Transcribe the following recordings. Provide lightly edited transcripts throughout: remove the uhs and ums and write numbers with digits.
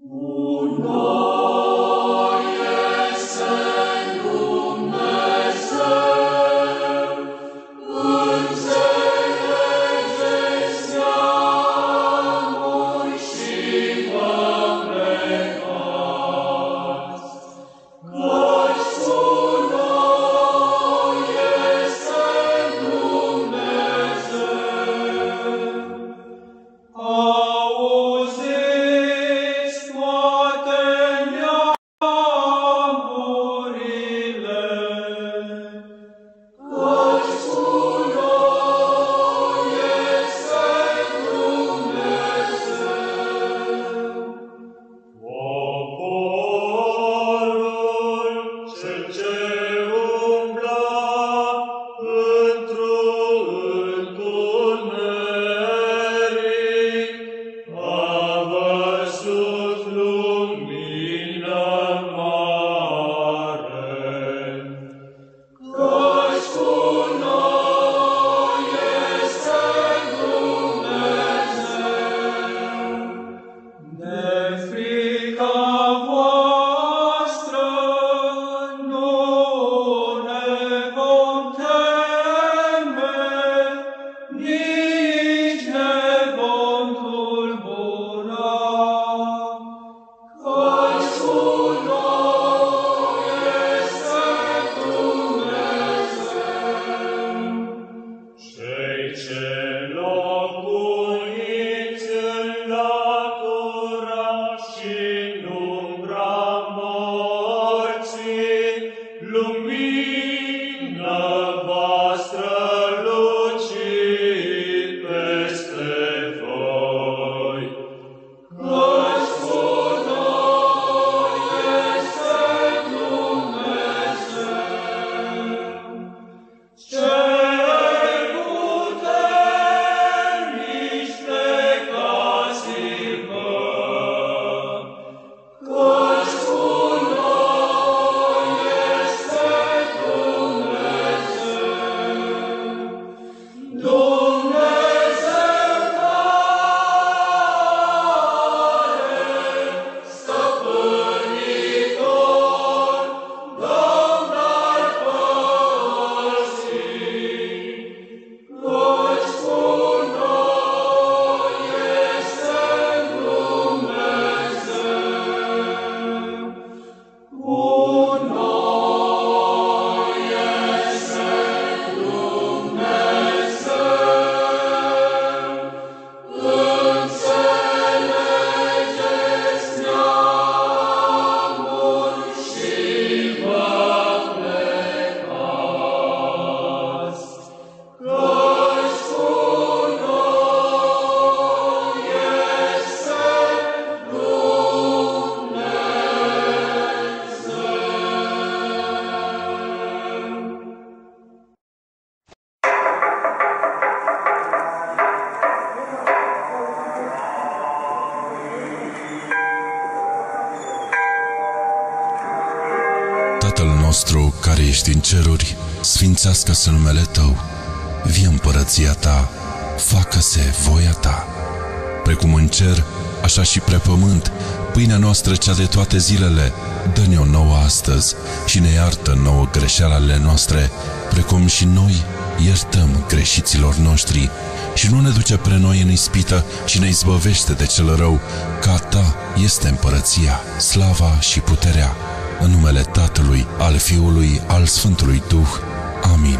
Tatăl nostru care ești în ceruri, sfințească-se numele Tău, vie împărăția Ta, facă-se voia Ta, precum în cer, așa și pe pământ. Pâinea noastră cea de toate zilele, dă-ne-o nouă astăzi și ne iartă nouă greșelile noastre, precum și noi iertăm greșiților noștri. Și nu ne duce pre noi în ispită și ne izbăvește de cel rău, că a Ta este împărăția, slava și puterea, în numele Tatălui, al Fiului, al Sfântului Duh. Amin.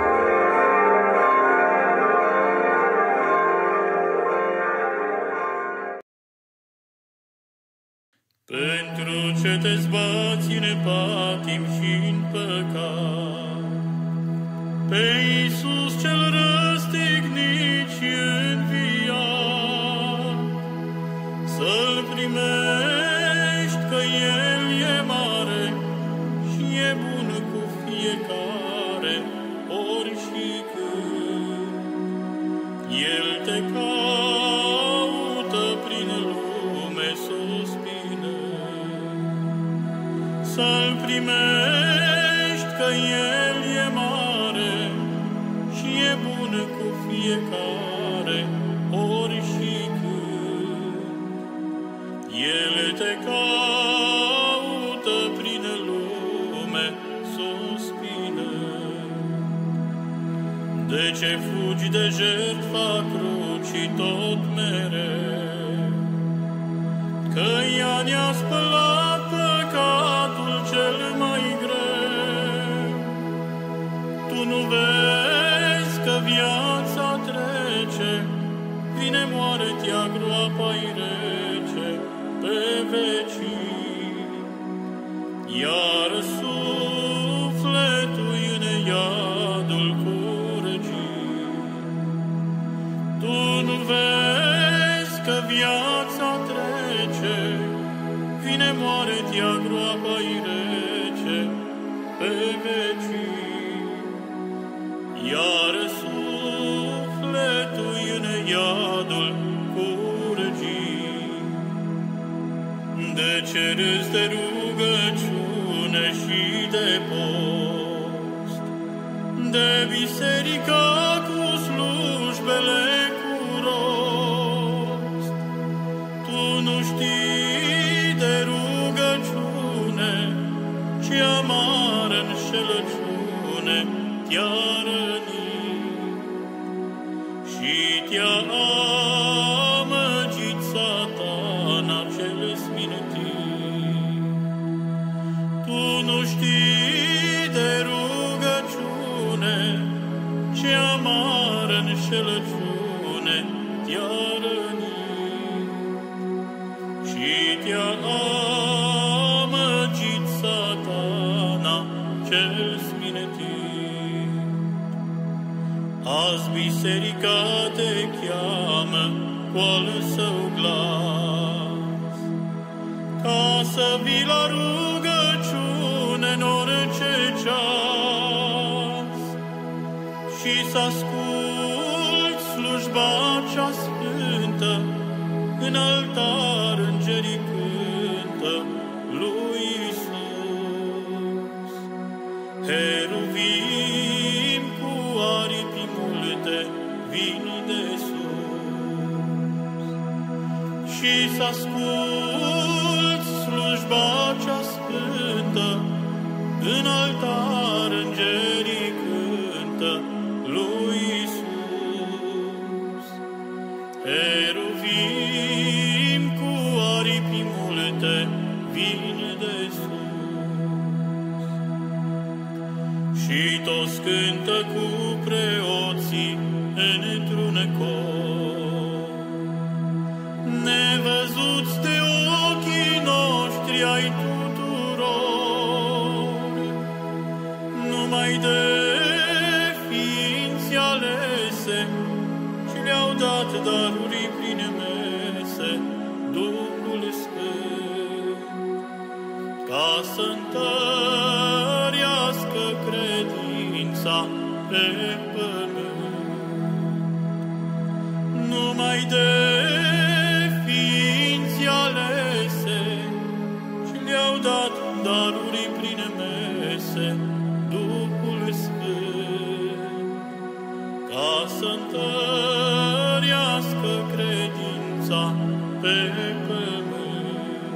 Pentru ce te zbați în patim și în păcat, pe Iisus cel răstignit și înviat, să-L primești, că El e mare și e bun cu fiecare, ori și când. El te caută prin lume suspină, să-L primești, că El e mare și e bun cu fiecare, ori și când. El te caută prin lume suspină. De ce fugi de jertfa crucii tot mereu? Că ea ne-a spălat păcatul cel mai greu. Tu nu vezi că viața trece, vine moartea groapa-i rece pe vecii, iar sufletul în iadul curgii. Tu nu vezi că viața trece, vine moartea groapa-i rece pe vecii, iar sufletul în iadul curgii. De ce râzi de rugăciune și de post, de biserica cu slujbele cu rost? Tu nu știi de rugăciune, ce amară înșelăciune te-a rănit și te-a amăgit Satana cel smintit. Tu nu știi de rugăciune, ce amară înșelăciune te-a rănit și te-a amăgit Satana cel smintit. Azi biserica te cheamă cu al său glas, ca să vii la rugăciune în orice ceas și să asculți slujba cea sfântă, în altar îngerii cântă lui Iisus. Heruvim cu aripi multe vin de sus și să asculți slujba cea sfântă, în altar îngerii cântă lui Iisus. Heruvim cu aripi multe vin de sus și toți cântă cu preoții într-un cor. Nevăzuți de ochii noștri ai tuturor, numai de ființi alese, și le-au dat daruri prin mese, Duhul Sfânt, ca să întărească credința pe pământ. Numai de ființi alese, și le-au dat daruri prin mese, Duhul Sfânt, ca să întărească credința pe pământ.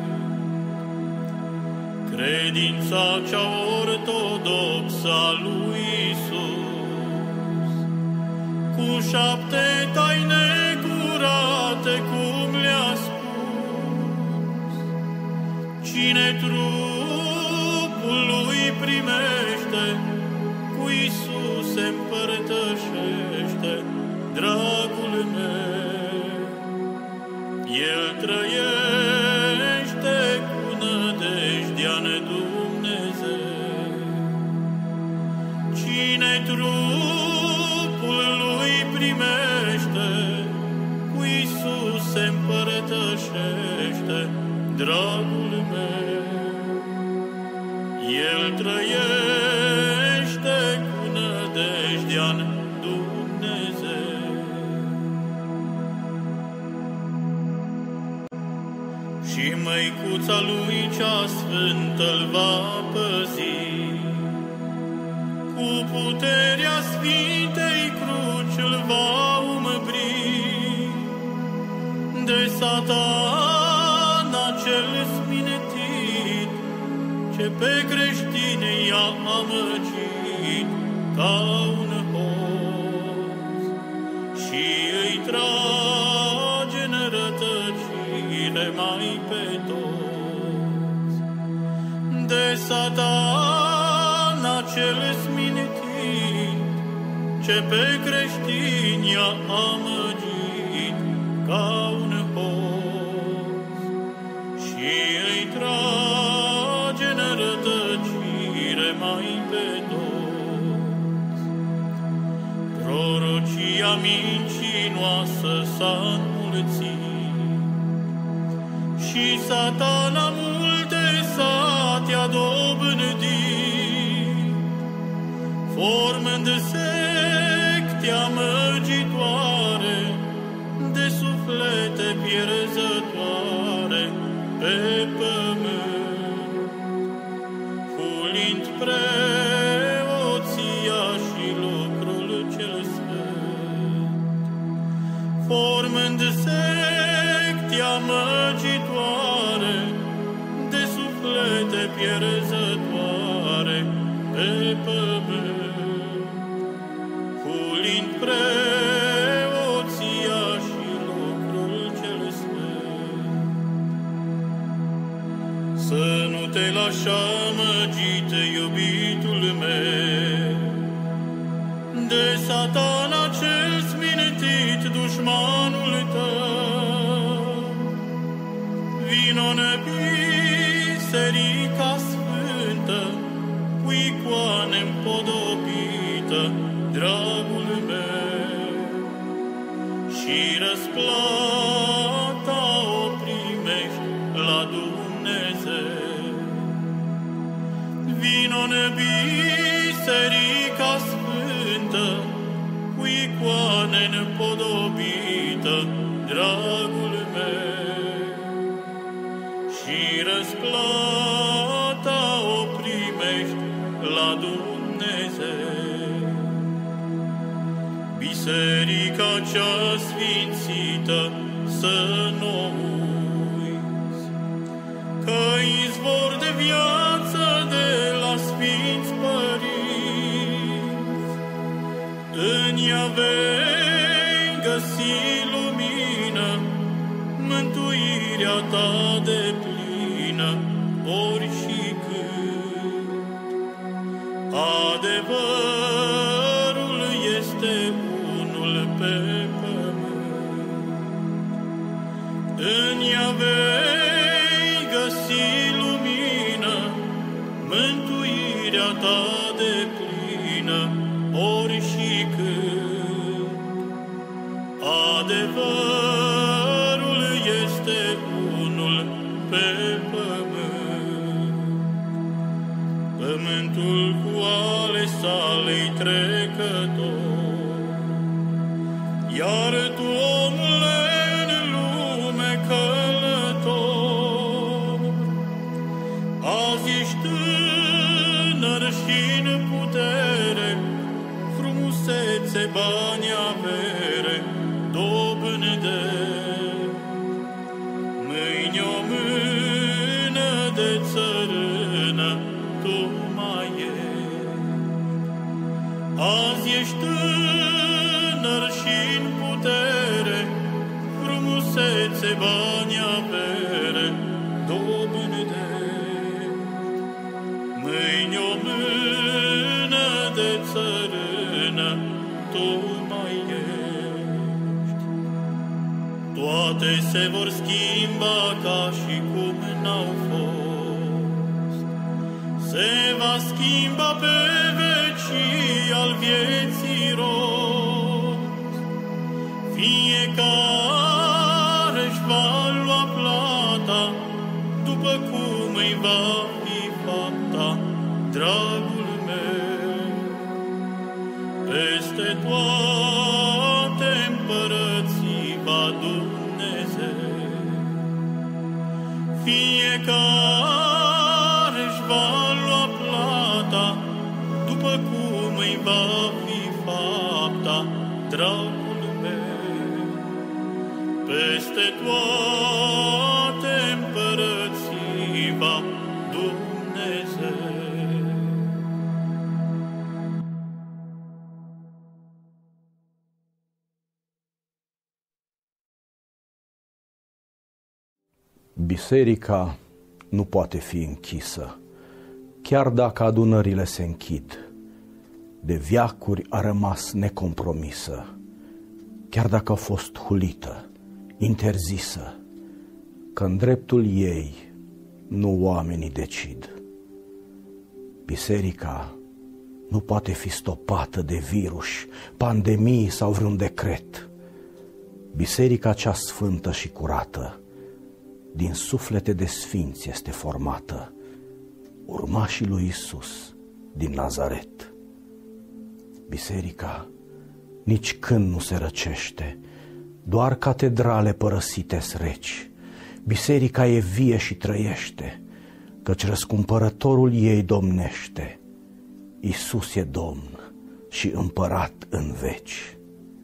Credința cea ortodoxă a lui Iisus, cu 7 taine curate, cum le-a spus. Cine trupul lui primește, cu Iisus se împărtășește, dragul meu. El trăiește cu nădejdea-n Dumnezeu. Cine trupul lui primește, cu Iisus se împărtășește, dragul meu. El trăiește cu nădejdea-n Dumnezeu. Și măicuța lui cea sfântă-l va păzi, cu puterea Sfintei Cruci îl va umbri, de Satana cel smilit ce pe creștini i-a amăgit ca un hoț și îi trage în rătăcire mai pe toți. De Satana cel smintit, ce pe creștini i-a amăgit ca un hoț și îi trage în rătăcire mai pe toți. Prorocia mincinoasă s-a înmulțit și Satana multe sate a dobândit, formând secte amăgitoare de suflete pierzătoare pe pământ, hulind preoția și lucrul cel sfânt, formând secte amăgitoare de suflete pierzătoare pe pământ, hulind preoția și lucrul cel sfânt. Să nu te lași amăgit, iubitul meu, de Satana cel smintit, dușmanul tău. Vino-n biserica sfântă, cu icoane împodobită, dragul meu, și răsplata o primești la Dumnezeu. Vino-n biserica sfântă, cu icoane împodobită, dragul meu, și răsplata o primești la Dumnezeu. Biserica cea sfințită să nu uiți, că izvor de viață de la sfinți părinți, în ea vei găsi lumină, mântuirea ta deplină, ori și când. Adevărul este unul pe pământ, în ea vei găsi lumină, mântuirea ta deplină, ori și când. Adevărul este unul pe pământ. Pământul cu ale sale-i trecător, iar tu, omule, în lume călător, azi ești tânăr și-n putere, frumusețe, bani, avere, dobândești. Mâine o mână de țărână tu mai ești. Azi ești tânăr și-n putere, frumusețe, bani, avere, dobândești. Mâine o mână de țărână tu mai ești. Toate se vor schimba ca și cum n-au fost. Se va schimba pe vecii al vieții rost. Fiecare își va lua plata după cum îi va fi fapta, dragul meu. Peste toate împărății va Dumnezeu. Fiecare își va lua plata după cum îi va fi fapta, dragul meu. Peste toate împărății va Dumnezeu. Biserica nu poate fi închisă, chiar dacă adunările se închid. De veacuri a rămas necompromisă, chiar dacă a fost hulită, interzisă, că în dreptul ei nu oamenii decid. Biserica nu poate fi stopată de virus, pandemii sau vreun decret. Biserica cea sfântă și curată, din suflete de sfinți este formată, urmașii lui Iisus din Nazaret. Biserica nici când nu se răcește, doar catedrale părăsite-s reci. Biserica e vie și trăiește, căci răscumpărătorul ei domnește. Iisus e Domn și împărat în veci.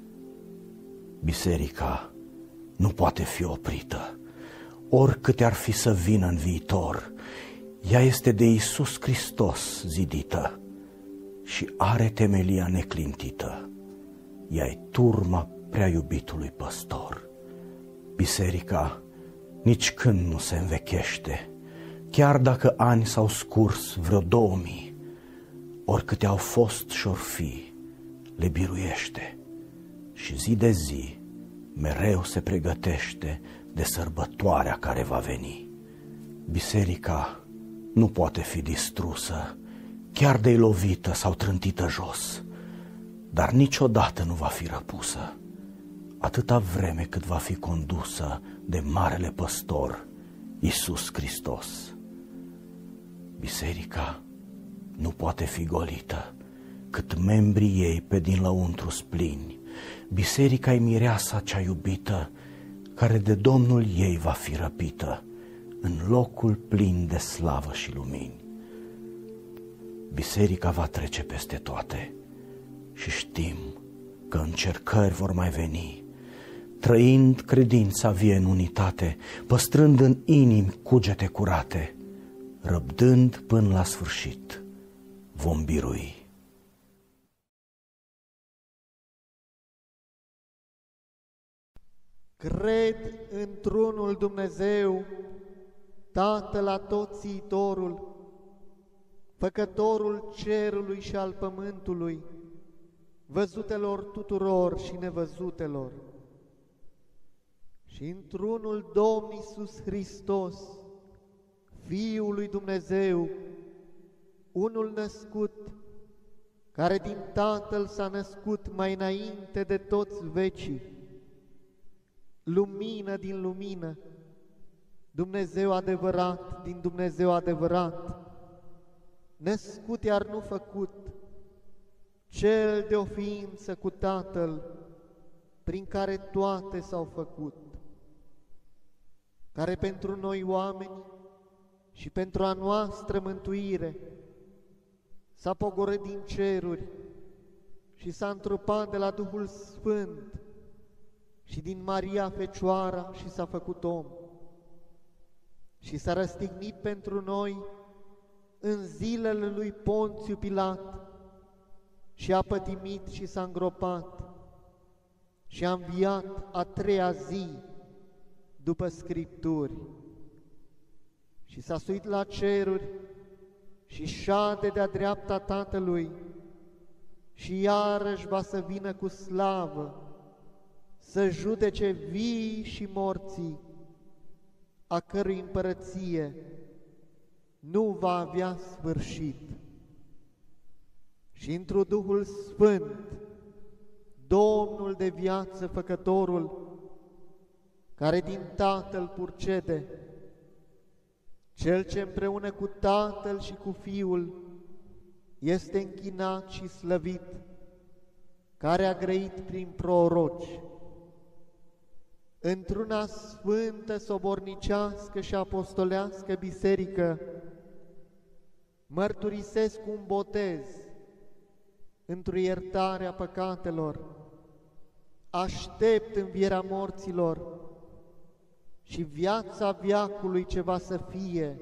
Biserica nu poate fi oprită, oricâte ar fi să vină în viitor. Ea este de Iisus Hristos zidită și are temelia neclintită. Ea-i turma prea iubitului păstor. Biserica nici când nu se învechește, chiar dacă ani s-au scurs vreo 2000, oricâte au fost și-or fi, le biruiește și zi de zi mereu se pregătește de sărbătoarea care va veni. Biserica nu poate fi distrusă, chiar de-i lovită sau trântită jos, dar niciodată nu va fi răpusă, atâta vreme cât va fi condusă de Marele Păstor, Iisus Hristos. Biserica nu poate fi golită, cât membrii ei pe din lăuntru splini. Biserica-i mireasa cea iubită, care de Domnul ei va fi răpită, în locul plin de slavă și lumini. Biserica va trece peste toate și știm că încercări vor mai veni. Trăind credința vie în unitate, păstrând în inimi cugete curate, răbdând până la sfârșit, vom birui. Cred într-unul Dumnezeu, Tatăl Atotțiitorul, Făcătorul cerului și al pământului, văzutelor tuturor și nevăzutelor, și într-unul Domn Iisus Hristos, Fiul lui Dumnezeu, unul născut, care din Tatăl s-a născut mai înainte de toți vecii, lumină din lumină, Dumnezeu adevărat din Dumnezeu adevărat, născut iar nu făcut, cel de o ființă cu Tatăl, prin care toate s-au făcut, care pentru noi oameni și pentru a noastră mântuire s-a pogorât din ceruri și s-a întrupat de la Duhul Sfânt și din Maria Fecioara și s-a făcut om și s-a răstignit pentru noi în zilele lui Ponțiu Pilat și a pătimit și s-a îngropat și a înviat a treia zi după Scripturi și s-a suit la ceruri și șade de-a dreapta Tatălui și iarăși va să vină cu slavă să judece vii și morții, a cărui împărăție nu va avea sfârșit. Și întru Duhul Sfânt, Domnul de viață, Făcătorul, care din Tatăl purcede, Cel ce împreună cu Tatăl și cu Fiul este închinat și slăvit, care a grăit prin proroci, într-una sfântă, sobornicească și apostolească biserică, mărturisesc un botez într-o iertarea păcatelor, aștept învierea morților și viața veacului ce va să fie.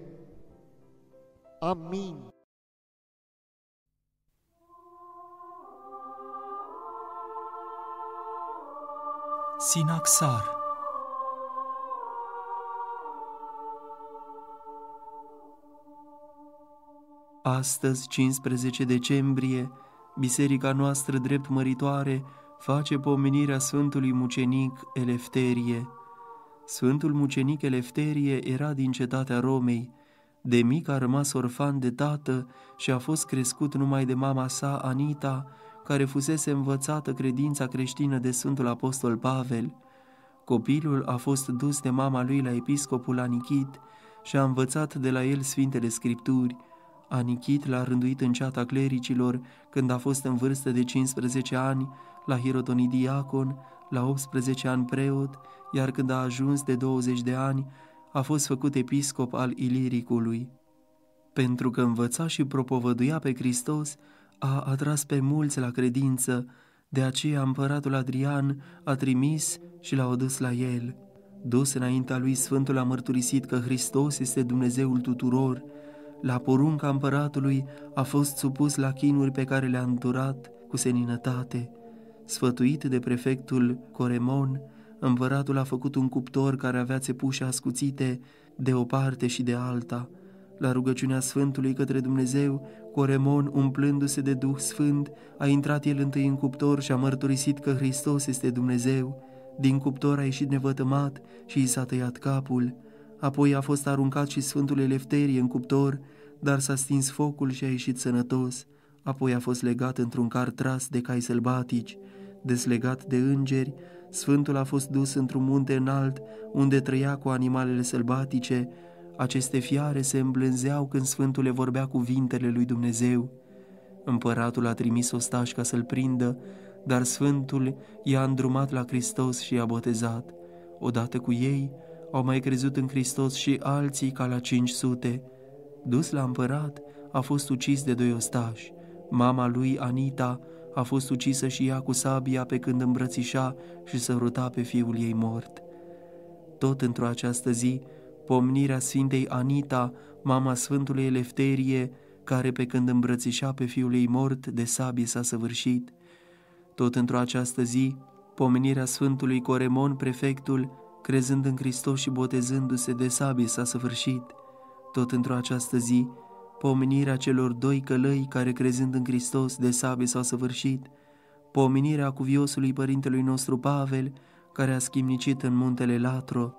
Amin. Sinaxar. Astăzi, 15 decembrie, biserica noastră drept măritoare face pomenirea Sfântului Mucenic Elefterie. Sfântul Mucenic Elefterie era din cetatea Romei. De mic a rămas orfan de tată și a fost crescut numai de mama sa, Anita, care fusese învățată credința creștină de Sfântul Apostol Pavel. Copilul a fost dus de mama lui la episcopul Anichit și a învățat de la el Sfintele Scripturi. Anichit l-a rânduit în ceata clericilor când a fost în vârstă de 15 ani, l-a hirotonit diacon, la 18 ani preot, iar când a ajuns de 20 de ani, a fost făcut episcop al Iliricului. Pentru că învăța și propovăduia pe Hristos, a atras pe mulți la credință, de aceea împăratul Adrian a trimis și l-a adus la el. Dus înaintea lui, Sfântul a mărturisit că Hristos este Dumnezeul tuturor. La porunca împăratului a fost supus la chinuri pe care le-a îndurat cu seninătate. Sfătuit de prefectul Coremon, împăratul a făcut un cuptor care avea țepușe ascuțite de o parte și de alta. La rugăciunea Sfântului către Dumnezeu, Coremon, umplându-se de Duh Sfânt, a intrat el întâi în cuptor și a mărturisit că Hristos este Dumnezeu. Din cuptor a ieșit nevătămat și i s-a tăiat capul. Apoi a fost aruncat și Sfântul Elefterie în cuptor, dar s-a stins focul și a ieșit sănătos. Apoi a fost legat într-un car tras de cai sălbatici. Deslegat de îngeri, Sfântul a fost dus într-un munte înalt, unde trăia cu animalele sălbatice. Aceste fiare se îmblânzeau când Sfântul le vorbea cuvintele lui Dumnezeu. Împăratul a trimis ostași ca să-l prindă, dar Sfântul i-a îndrumat la Hristos și i-a botezat. Odată cu ei au mai crezut în Hristos și alții ca la 500. Dus la împărat, a fost ucis de 2 ostași. Mama lui, Anita, a fost ucisă și ea cu sabia pe când îmbrățișa și săruta pe fiul ei mort. Tot într-o această zi, pomenirea Sfintei Anita, mama Sfântului Elefterie, care pe când îmbrățișa pe fiul ei mort de sabie s-a săvârșit. Tot într-o această zi, pomenirea Sfântului Coremon, prefectul, crezând în Hristos și botezându-se de sabie s-a săvârșit. Tot într-o această zi, pomenirea celor 2 călăi care crezând în Hristos de sabie s-au săvârșit, pomenirea cuviosului părintelui nostru Pavel, care a schimnicit în muntele Latro.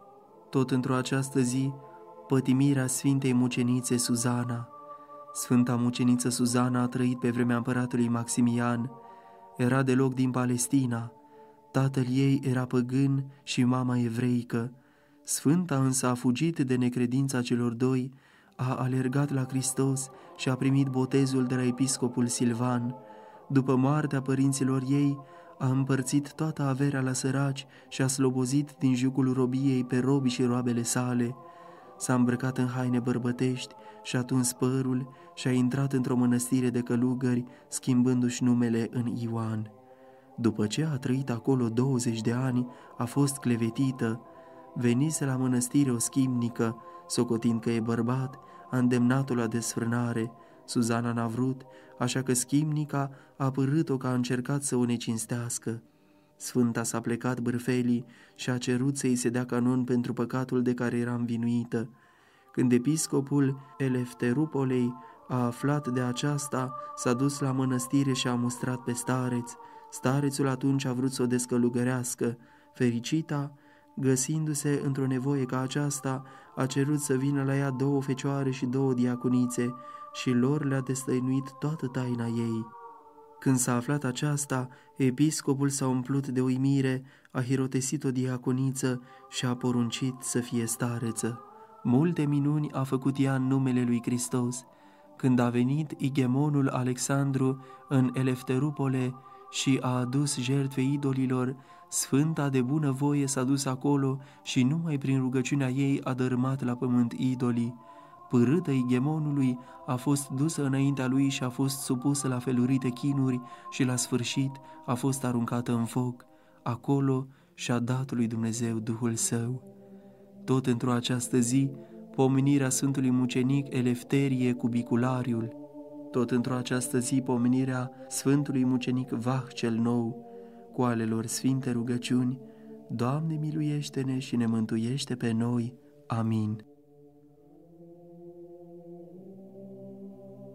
Tot într-o această zi, pătimirea Sfintei Mucenițe Suzana. Sfânta Muceniță Suzana a trăit pe vremea împăratului Maximian. Era deloc din Palestina. Tatăl ei era păgân și mama evreică. Sfânta însă a fugit de necredința celor 2, a alergat la Hristos și a primit botezul de la episcopul Silvan. După moartea părinților ei, a împărțit toată averea la săraci și a slobozit din jugul robiei pe robii și roabele sale. S-a îmbrăcat în haine bărbătești și-a tuns părul și a intrat într-o mănăstire de călugări, schimbându-și numele în Ioan. După ce a trăit acolo 20 de ani, a fost clevetită. Venise la mănăstire o schimnică, socotind că e bărbat, a îndemnat-o la desfrânare. Suzana n-a vrut, așa că schimnica a apărât-o că a încercat să o necinstească. Sfânta s-a plecat bârfelii și a cerut să-i se dea canon pentru păcatul de care era învinuită. Când episcopul Elefterupolei a aflat de aceasta, s-a dus la mănăstire și a mustrat pe stareț. Starețul atunci a vrut să o descălugărească. Fericita, găsindu-se într-o nevoie ca aceasta, a cerut să vină la ea 2 fecioare și 2 diaconițe și lor le-a destăinuit toată taina ei. Când s-a aflat aceasta, episcopul s-a umplut de uimire, a hirotesit o diaconiță și a poruncit să fie stareță. Multe minuni a făcut ea în numele lui Hristos. Când a venit igemonul Alexandru în Elefterupole și a adus jertfe idolilor, Sfânta de bunăvoie s-a dus acolo și numai prin rugăciunea ei a dărâmat la pământ idolii. Pârâtă igemonului a fost dusă înaintea lui și a fost supusă la felurite chinuri și la sfârșit a fost aruncată în foc. Acolo și-a dat lui Dumnezeu Duhul Său. Tot într-o această zi, pomenirea Sfântului Mucenic Elefterie cu Biculariul. Tot într-o această zi, pomenirea Sfântului Mucenic Vah cel Nou, cu ale lor sfinte rugăciuni: Doamne, miluiește-ne și ne mântuiește pe noi. Amin.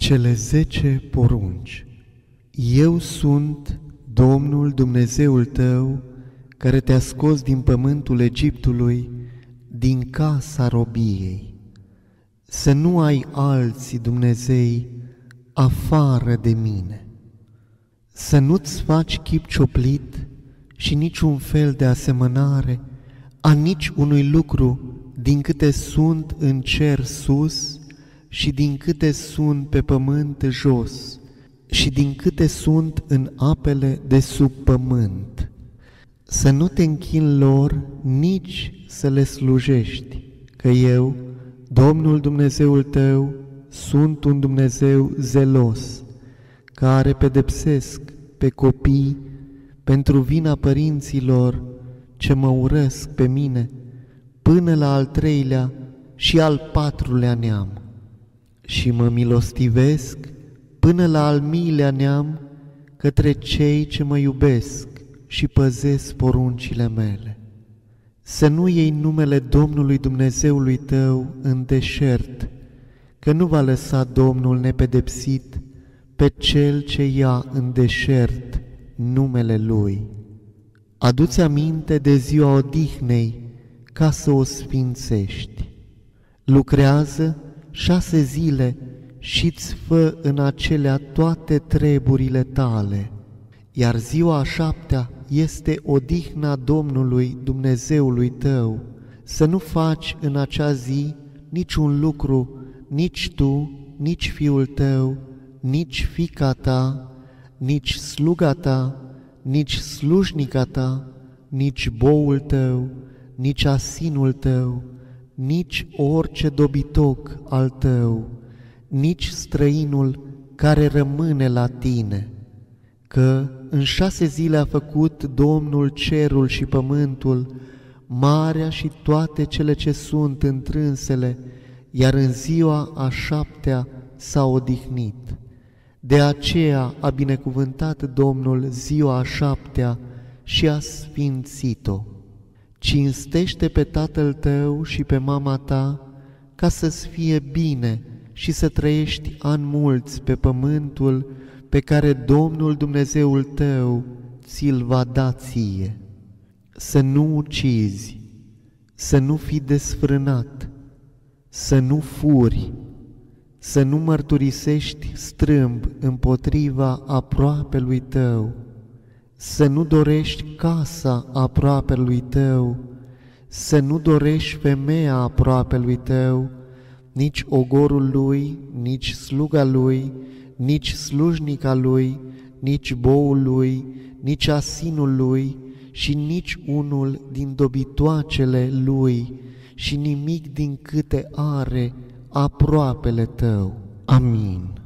Cele 10 porunci. Eu sunt Domnul Dumnezeul tău, care te-a scos din pământul Egiptului, din casa robiei. Să nu ai alți Dumnezei afară de mine. Să nu-ți faci chip cioplit și niciun fel de asemănare a nici unui lucru din câte sunt în cer sus și din câte sunt pe pământ jos și din câte sunt în apele de sub pământ. Să nu te închini lor, nici să le slujești, că eu, Domnul Dumnezeul tău, sunt un Dumnezeu zelos, care pedepsesc pe copii pentru vina părinților ce mă urăsc pe mine, până la al 3-lea și al 4-lea neam, și mă milostivesc până la al 1000-lea neam către cei ce mă iubesc și păzesc poruncile mele. Să nu iei numele Domnului Dumnezeului tău în deșert, că nu va lăsa Domnul nepedepsit pe cel ce ia în deșert numele Lui. Adu-ți aminte de ziua odihnei ca să o sfințești. Lucrează 6 zile și-ți fă în acelea toate treburile tale, iar ziua a 7-a este odihna Domnului Dumnezeului tău. Să nu faci în acea zi niciun lucru, nici tu, nici fiul tău, nici fiica ta, nici sluga ta, nici slujnica ta, nici boul tău, nici asinul tău, nici orice dobitoc al tău, nici străinul care rămâne la tine, că în 6 zile a făcut Domnul cerul și pământul, marea și toate cele ce sunt întrânsele, iar în ziua a 7-a s-a odihnit. De aceea a binecuvântat Domnul ziua a 7-a și a sfințit-o. Cinstește pe tatăl tău și pe mama ta, ca să-ți fie bine și să trăiești ani mulți pe pământul pe care Domnul Dumnezeul tău ți-l va da ție. Să nu ucizi, să nu fii desfrânat, să nu furi, să nu mărturisești strâmb împotriva aproapelui tău, să nu dorești casa aproapelui tău, să nu dorești femeia aproapelui tău, nici ogorul lui, nici sluga lui, nici slujnica lui, nici boul lui, nici asinul lui și nici unul din dobitoacele lui și nimic din câte are aproapele tău. Amin.